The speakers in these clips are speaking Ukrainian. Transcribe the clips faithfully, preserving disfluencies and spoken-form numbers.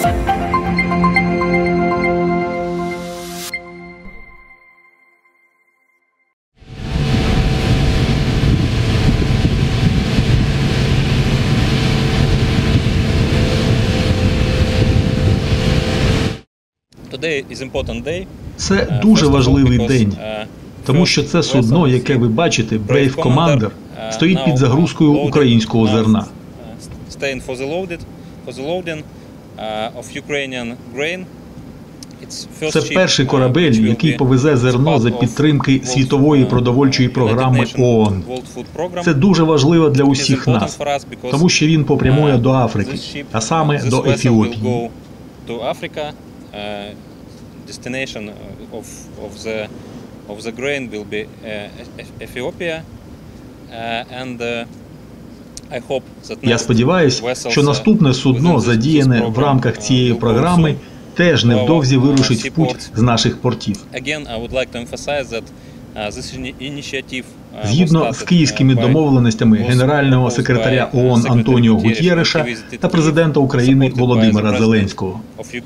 Це дуже важливий день, тому що це судно, яке ви бачите, Brave Commander, стоїть під загрузкою українського зерна. Це перший корабель, який повезе зерно за підтримки світової продовольчої програми ООН. Це дуже важливо для усіх нас, тому що він попрямує до Африки, а саме до Ефіопії. Destination of of the of the grain will be uh, Ethiopia, uh, and uh, I hope that Я сподіваюся, що наступне судно, задіяне в рамках цієї програми, теж невдовзі вирушить в путь з наших портів. Згідно з київськими домовленостями генерального секретаря ООН Антоніо Гутєреша та президента України Володимира Зеленського.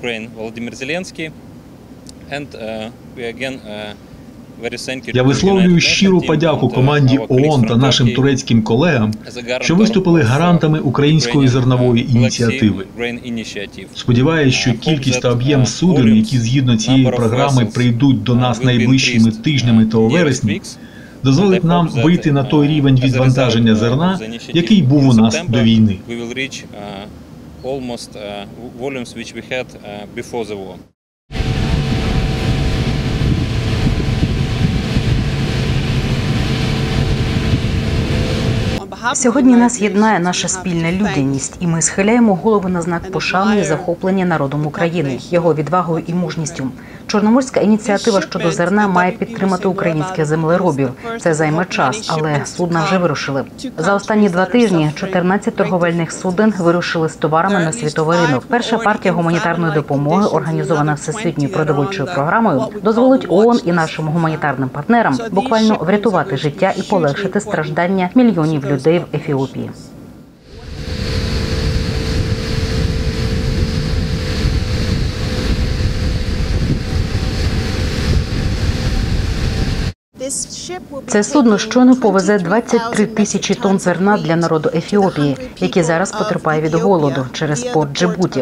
Я висловлюю щиру подяку команді ООН та нашим турецьким колегам, що виступили гарантами української зернової ініціативи. Сподіваюсь, що кількість та об'єм суден, які згідно цієї програми прийдуть до нас найближчими тижнями та у вересні, дозволить нам вийти на той рівень відвантаження зерна, який був у нас до війни. Сьогодні нас єднає наша спільна людяність, і ми схиляємо голови на знак пошани і захоплення народом України, його відвагою і мужністю. Чорноморська ініціатива щодо зерна має підтримати українських землеробів. Це займе час, але судна вже вирушили. За останні два тижні чотирнадцять торговельних суден вирушили з товарами на світовий ринок. Перша партія гуманітарної допомоги, організована Всесвітньою продовольчою програмою, дозволить ООН і нашим гуманітарним партнерам буквально врятувати життя і полегшити страждання мільйонів людей в Ефіопії. Це судно щойно повезе двадцять три тисячі тонн зерна для народу Ефіопії, який зараз потерпає від голоду через порт Джибуті.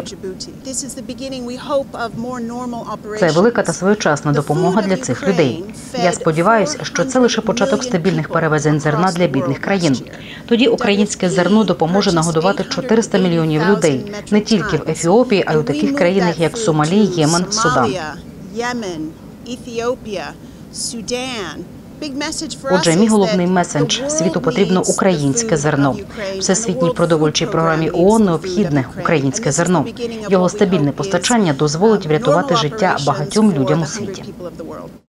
Це велика та своєчасна допомога для цих людей. Я сподіваюся, що це лише початок стабільних перевезень зерна для бідних країн. Тоді українське зерно допоможе нагодувати чотириста мільйонів людей, не тільки в Ефіопії, а й у таких країнах, як Сомалі, Ємен, Судан. Отже, мій головний меседж – світу потрібно українське зерно. Всесвітній продовольчій програмі ООН необхідне українське зерно. Його стабільне постачання дозволить врятувати життя багатьом людям у світі.